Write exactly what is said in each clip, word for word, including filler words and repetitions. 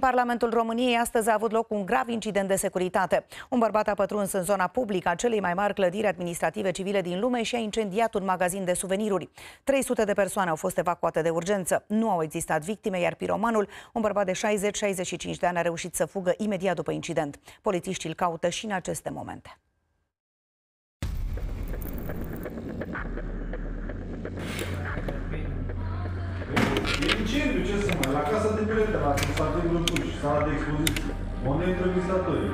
Parlamentul României astăzi a avut loc un grav incident de securitate. Un bărbat a pătruns în zona publică a celei mai mari clădiri administrative civile din lume și a incendiat un magazin de suveniruri. trei sute de persoane au fost evacuate de urgență. Nu au existat victime, iar piromanul, un bărbat de șaizeci șaizeci și cinci de ani, a reușit să fugă imediat după incident. Polițiștii îl caută și în aceste momente. E incendiu, ce să mai? La casa de bilete, la Constantin Brâncuș, sala de expoziție. Unde intră vizitatorii?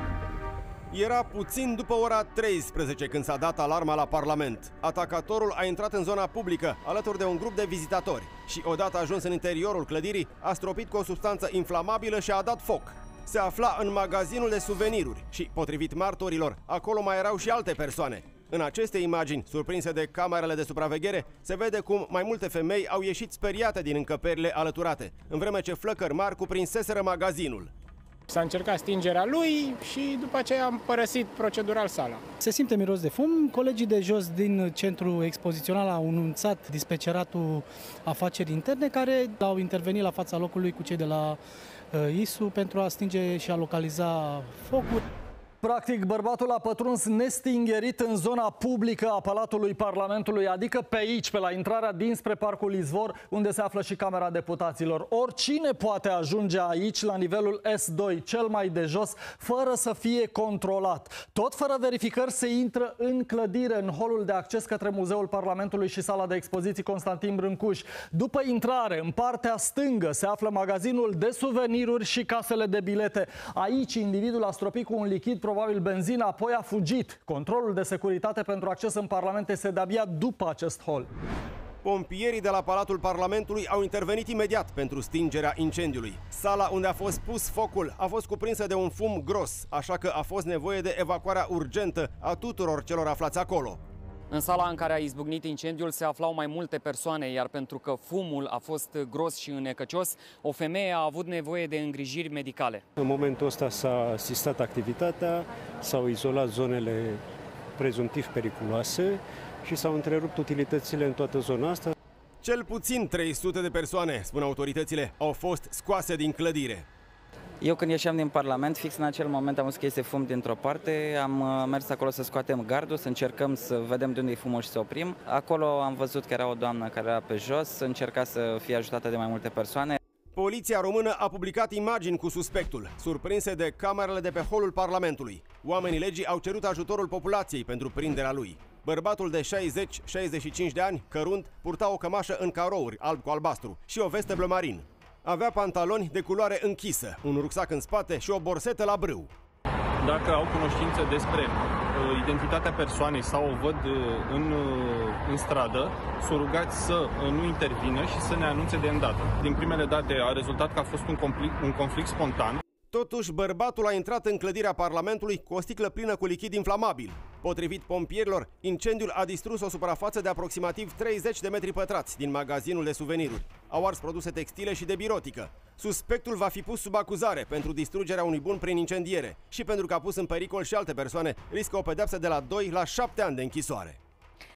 Era puțin după ora treisprezece când s-a dat alarma la Parlament. Atacatorul a intrat în zona publică alături de un grup de vizitatori și, odată ajuns în interiorul clădirii, a stropit cu o substanță inflamabilă și a dat foc. Se afla în magazinul de suveniruri și, potrivit martorilor, acolo mai erau și alte persoane. În aceste imagini, surprinse de camerele de supraveghere, se vede cum mai multe femei au ieșit speriate din încăperile alăturate, în vreme ce flăcări mari cuprinseseră magazinul. S-a încercat stingerea lui și după aceea am părăsit procedural sala. Se simte miros de fum. Colegii de jos din centru expozițional au anunțat dispeceratul afacerii interne, care au intervenit la fața locului cu cei de la I S U pentru a stinge și a localiza focul. Practic, bărbatul a pătruns nestingerit în zona publică a Palatului Parlamentului, adică pe aici, pe la intrarea dinspre Parcul Izvor, unde se află și Camera Deputaților. Oricine poate ajunge aici, la nivelul S doi, cel mai de jos, fără să fie controlat. Tot fără verificări se intră în clădire, în holul de acces către Muzeul Parlamentului și sala de expoziții Constantin Brâncuș. După intrare, în partea stângă, se află magazinul de suveniruri și casele de bilete. Aici, individul a stropit cu un lichid, probabil benzină, apoi a fugit. Controlul de securitate pentru acces în Parlament este de-abia după acest hol. Pompierii de la Palatul Parlamentului au intervenit imediat pentru stingerea incendiului. Sala unde a fost pus focul a fost cuprinsă de un fum gros, așa că a fost nevoie de evacuarea urgentă a tuturor celor aflați acolo. În sala în care a izbucnit incendiul se aflau mai multe persoane, iar pentru că fumul a fost gros și înecăcios, o femeie a avut nevoie de îngrijiri medicale. În momentul ăsta s-a asistat activitatea, s-au izolat zonele prezumtiv periculoase și s-au întrerupt utilitățile în toată zona asta. Cel puțin trei sute de persoane, spun autoritățile, au fost scoase din clădire. Eu când ieșeam din Parlament, fix în acel moment am văzut că este fum dintr-o parte, am mers acolo să scoatem gardul, să încercăm să vedem de unde e fumul și să oprim. Acolo am văzut că era o doamnă care era pe jos, încerca să fie ajutată de mai multe persoane. Poliția română a publicat imagini cu suspectul, surprinse de camerele de pe holul Parlamentului. Oamenii legii au cerut ajutorul populației pentru prinderea lui. Bărbatul de șaizeci șaizeci și cinci de ani, cărunt, purta o cămașă în carouri, alb cu albastru, și o vestă bleu marin. Avea pantaloni de culoare închisă, un rucsac în spate și o borsetă la brâu. Dacă au cunoștință despre uh, identitatea persoanei sau o văd uh, în, uh, în stradă, sunt rugați să uh, nu intervină și să ne anunțe de îndată. Din primele date a rezultat că a fost un conflict, un conflict spontan. Totuși, bărbatul a intrat în clădirea Parlamentului cu o sticlă plină cu lichid inflamabil. Potrivit pompierilor, incendiul a distrus o suprafață de aproximativ treizeci de metri pătrați din magazinul de suveniruri. Au ars produse textile și de birotică. Suspectul va fi pus sub acuzare pentru distrugerea unui bun prin incendiere și pentru că a pus în pericol și alte persoane, riscă o pedeapsă de la doi la șapte ani de închisoare.